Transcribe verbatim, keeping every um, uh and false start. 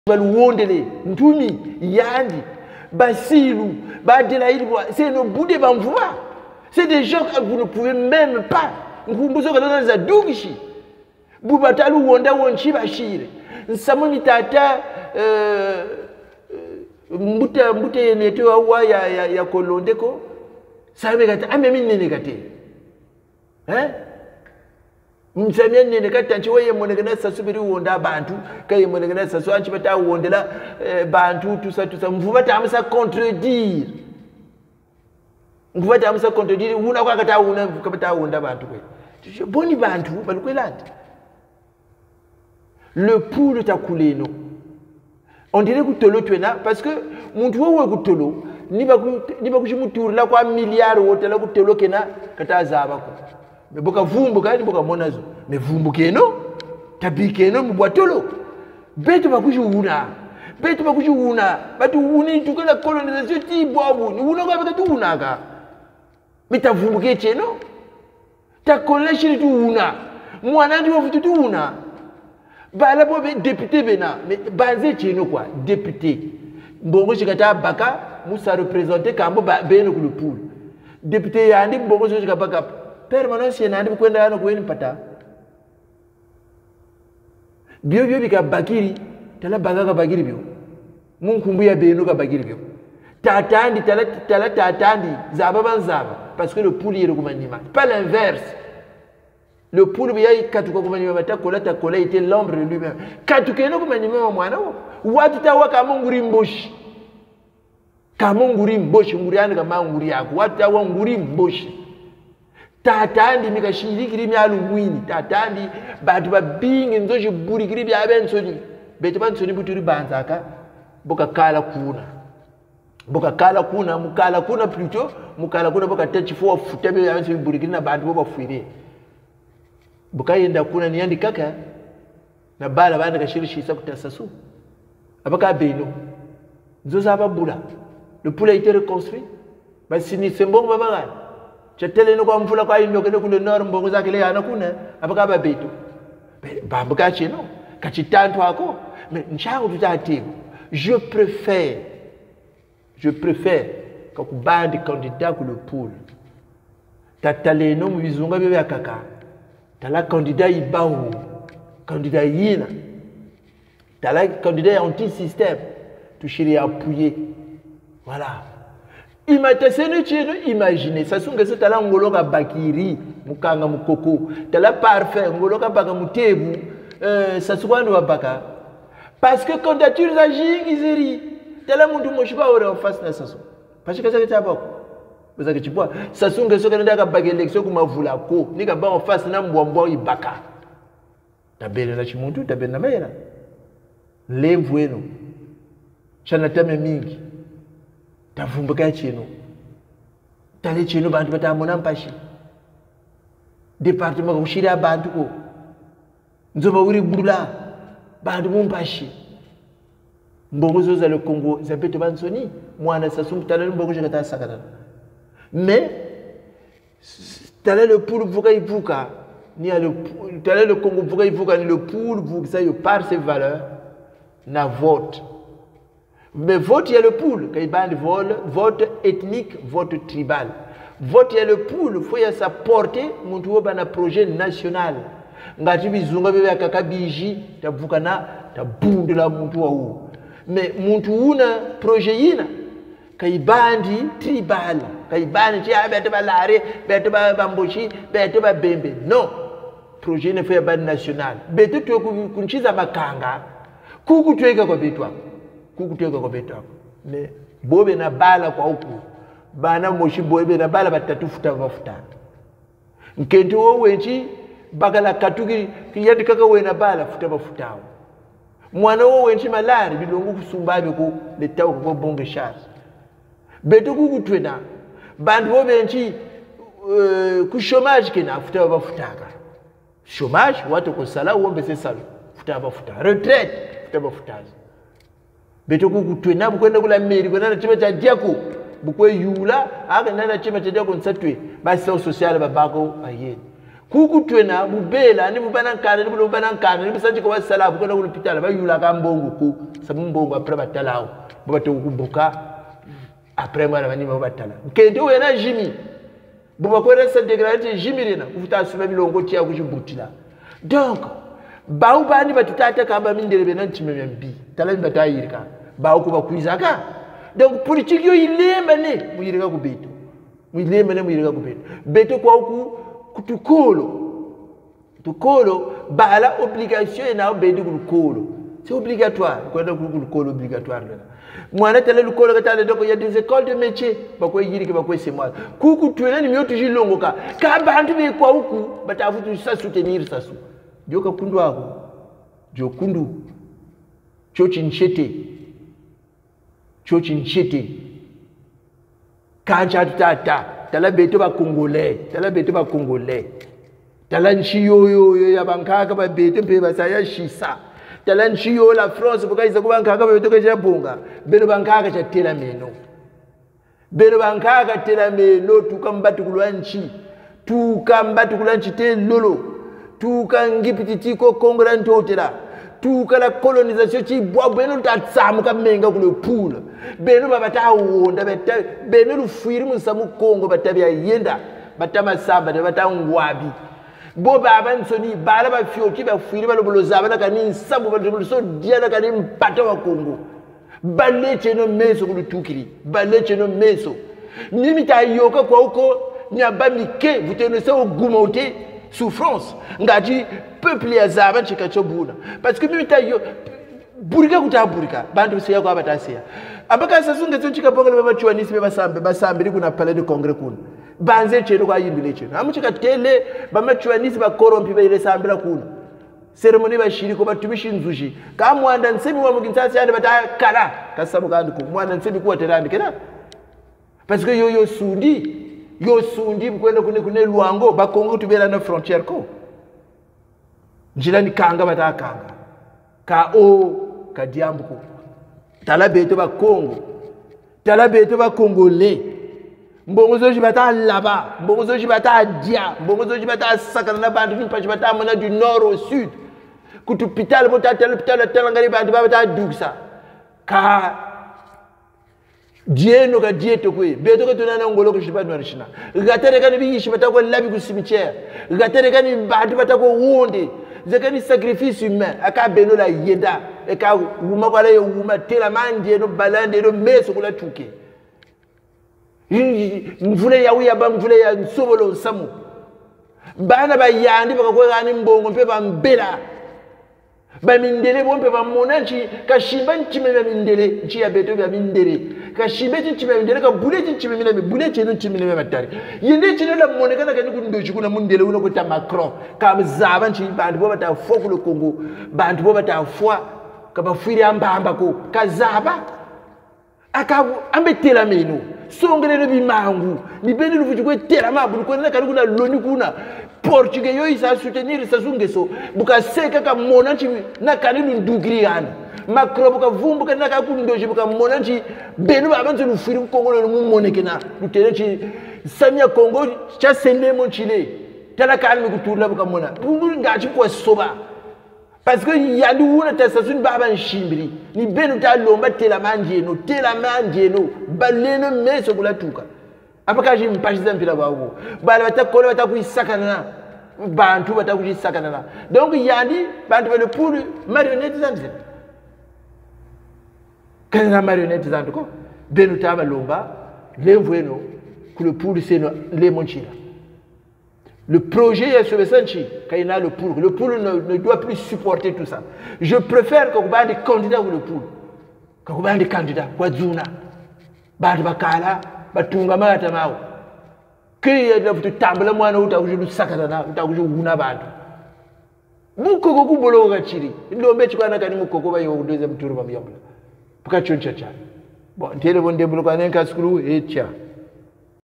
baluondele ntumi yandi basilu badelaïli c'est nos boudé bamvoa c'est des gens que vous ne pouvez même pas ngumbuzo kana za dugishi bubatalu wonda wonchi bashire nsamoni tata euh mbuta mbuta yeneto wa ya ya, ya kolondeko sabe kata amemi nene kate hein msamia nene kata nchiwe monegana sasubiri wonda bantu kaye monegana sasu anchi bata wondela eh, bantu tusa tusa mvuba tamsa contredire mvuba tamsa contredire una kwa kata una kabata wonda bantu kwe boni bantu balikwelandi le poule ta coulé non on dirait que tolo tuena parce que muntu wewe kutolo niba niba kushimuturi la kwa milliard wote la kutolo kena katazaba ko me boka vumbu kani boka monazo me vumbu keno tabikeno mbwatolo beto bakushuna beto bakushuna batu uni tukela colonisation ti bobu ni uno ka beka tunaka mita vumbu ke cheno ta collection tu una mwana ndi wofutu tu una bala bo député bena mais basé cheno quoi député mbongo chikata baka musa représenter kambo beno ku le pool député yandi mbongo chikata baka permanence yandi kwenda yana kweni pata bio bio bika bakiri tala baga ka bakiri bio munkumbu ya beno ka bakiri bio tatandi tala tala tatandi zaba banzaba parce que le pool yero kumanima pas l'inverse. Le poule biya katuka kumanyima batakola takola était l'ombre de lui-même. Katuka no kumanyima mwana wo. Watu tawa kama nguri mboshi. Kama nguri mboshi nguri ane kama nguri yako. Watu tawa nguri mboshi. Tatandi mikashirikiri myalu mwini. Tatandi batu babingi nzoji burikiri bya bensoni. Beto bansoni buturi banzaka. Boka kala kuna. Boka kala kuna mukala kuna plutôt mukala kuna boka techifuwa futebe ya bensoni burikiri na bantu boka fuire. Bukayenda kuna niyandi kaka na bala banda kashirishisa kutasasu abaka beno nzoza babula le poulet a été reconstruit basi ni sembongo babanga chatele no kwa mvula kwa indo kele kule nord mbongo zake le yana kuna abaka babeto babuka chino kachitantu ako mais nchango tutati je préfère je préfère ka kubandi candidat ku le pool tatale no mubizunga bebe akaka tala candidat ibaou candidat yina tala candidat anti-système toucher appuyer voilà imatasene chino imaginer ça sunga ça tala ngoloka bakiri mukanga mukoko tala parfait ngoloka baka mutebu euh ça souvent wa baka parce que candidature za jingi zeri tala muntu moshiba ore en face na saso parce que ça est abako vous tu vois ça sont que ceux qui n'ont pas élection comme vula ko ni ka ba en face na mbwambwa ibaka tabele na chimuntu tabele na mera lemvweno chana tame mingi tavumbuka chino tale chino bantu batamona mpashi département ko shira bantu ko nzoba uri bula bantu mumpashi mbongo zo za le Congo za beto bansoni mwana sasum tale mbongo jekata sakata. Mais, tel est le poule vuka ivuka, ni le tel est le Congo vuka ivuka, ni le poule vuka, ça y par ses valeurs, na vote. Mais vote il y a le poule, quand il bande vote ethnique, vote tribal. Vote il y a le poule, faut y a sa portée, mon tour ban un projet national. Ngati bizunga bebe akaka biji, ta vuka na, ta bunde la mon tour. Mais mon tour na projet yina. Kaibandi tribal kaibandi ti abeto balare beto bamboshi beto babembe non projet ne fait pas national beto to kunchiza makanga kuku tweka kwa betwa kuku tweka kwa betwa mais bobe na bala kwa huku bana moshi bobe na bala batatufuta mafuta nkenti wo wenchi bagala katuki kiyadi kaka wena bala futa mafuta mwana wo wenchi malari bilongo kusumbabe ko letawo ko bonge charge beto kukutwena bantu bobenchi uh, ku chômage kena futa bafutaka chômage watu ko sala wombe se sala futa bafuta retraite futa bafutaza beto kukutwena bukwenda kula meri kwenda chima cha diako bukwe yula aka nana chima cha diako nsatwe basi social babako ayeni kuku twena bubela ni bubanankana ni bubanankana ni bisanji kwa sala bukona kulupitala bayula ka mbongo ku sabu mbongo après batalao bato kubuka après mwana bani babatala kende wena jimi buba ko resa dégradé jimi rena ufuta asuma bilongo tia kujibutila donc bawu bani batutata kamba mindele benanti membi tala batayirika bawu kuba kuizaka donc politique yo ilemba ne muyirika ku beto muyiremba ne muyirika ku beto beto kwa ku kutukolo tukolo bala obligation na beto ku kolo c'est obligatoire quoi donc ku kolo obligatoire là mwana tele le kolo katale donc il y a des écoles de métier bako yirika bako c'est moi kuku twele ni myoto jilongoka ka bantu be kwa huku batafutu sa soutenir ça sou joka kundu wako jokundu chochi nchete chochi nchete kanja tata tala beto ba congolais tala beto ba congolais tala nchiyo yo yo ya bankaka ba beto mpe basaya shisa tala nchiyo la France bukaiza kubankaka ba beto kaja bonga beno bankaka cha tela meno beno bankaka tela meno tukambatu kulwanchi tukambatu kulwanchi te lolo tuka ngipititiko kongra ntotela tuka la colonisation ci bois beno ta tsamu ka menga kule pula beno babata wonda beta beno lu fuiri musamu kongo batabya yenda batama samba de batangwabi bo baba nsoni bala ba fioti ba fuiri ba loboloza bana kani sabu ba so diana kani mpata wa kongo baleche no meso kule tukiri baleche no meso nimita yoka kwa uko nyabamike vuteno se ogumote souffrance ngati peuple ya zaba chikachobuna parce que mimi tayo burika kutaburika bantu siya kwa batasia abaka sasunge tsochika pongole baba chuanisi baba sambe basambe kuna palais de congrès kuna banze chero kwa yimbile chero amuchika tele baba chuanisi ba korompi ba ile sambela kuna ceremony ba shiriko batumishi nzushi ka mwanda nsemi wa mukintsasi yande batakala kasabu kandi ku mwanda nsemi kuwa terandi kena parce que yo yo sundi yo sundi kwenda kune kune luango ba Congo tubela na frontière ko njila ni kanga bata kanga ka o ka diambu ko tala beto ba Congo tala beto ba Congolais mbongo zo jibata là-bas mbongo zo jibata dia mbongo zo jibata sakana na bantu ni pa jibata mona du nord au sud kutu pital bota tel pital tel ngari bantu bata duksa ka dieno ka dieto kwe beto ka tunana ngolo ko shiba no rishina gatere ka ni shibata ko labi ku cimetière gatere ka ni bantu bata ko wonde zekani sacrifice humain aka beno la yeda e ka wuma kwala yo wuma tela mandi no balande no meso kula tuke mvule ya uya ba mvule ya nsobolo samu bana ba yandi baka ko gani mbongo mpe ba mbela ba mindele bompe ba monanchi kashimba nchime ba mindele nchi ya beto ba mindele kashimbe nchime mindele ka bule nchime mindele bule cheno nchime mindele matari yende chino la monekana kani kundochi kuna mundele uno kuta Macron ka mzaba nchi bantu bo bata fo ku le Congo bantu bo bata fo ka ba fuiri ambamba ko kazaba aka ambetela meno songere no bimangu ni beni lufuji ko tela mabu ko na kali kuna loni kuna Portugais yo isa soutenir sa zungeso buka seka ka monanchi na kali ndugiri yana Macron buka vumbu kana ka kundoji buka monanchi benu babantu lufiri Congo no mumonekena lutenechi Samia Congo cha sende mon Chile tala kalmi kuturla buka mona bungu ngachi kwa soba parce que yandi wona tasasuni baba nshimbiri ni benu ta lomba tela manje no tela manje no baleno meso kula tuka apaka ji mpashiza mpira bawo bala batakola batakuisakana bantu batakujisakana donc yandi bantu bale pour marionnette zanze kana marionnette zanze ko benu ta balomba lemveno ku le pour c'est le monchila. Le projet est sur le Sanchi, quand il y a le pool. Le pool ne, ne doit plus supporter tout ça. Je préfère que vous ayez des candidats pour le pool. Quand vous ayez des candidats, quoi zuna, bad bakala, batunga mata mao. Que y a de table moi ou ta ou sakana ou ta ou una bad. Mukoko ku bolo gachiri. Ndo mechi kwa nakani mukoko ba yo deuxième tour ba miyamba. Puka choncha cha. Bon, tele bon deblo kwa nenka skulu echa.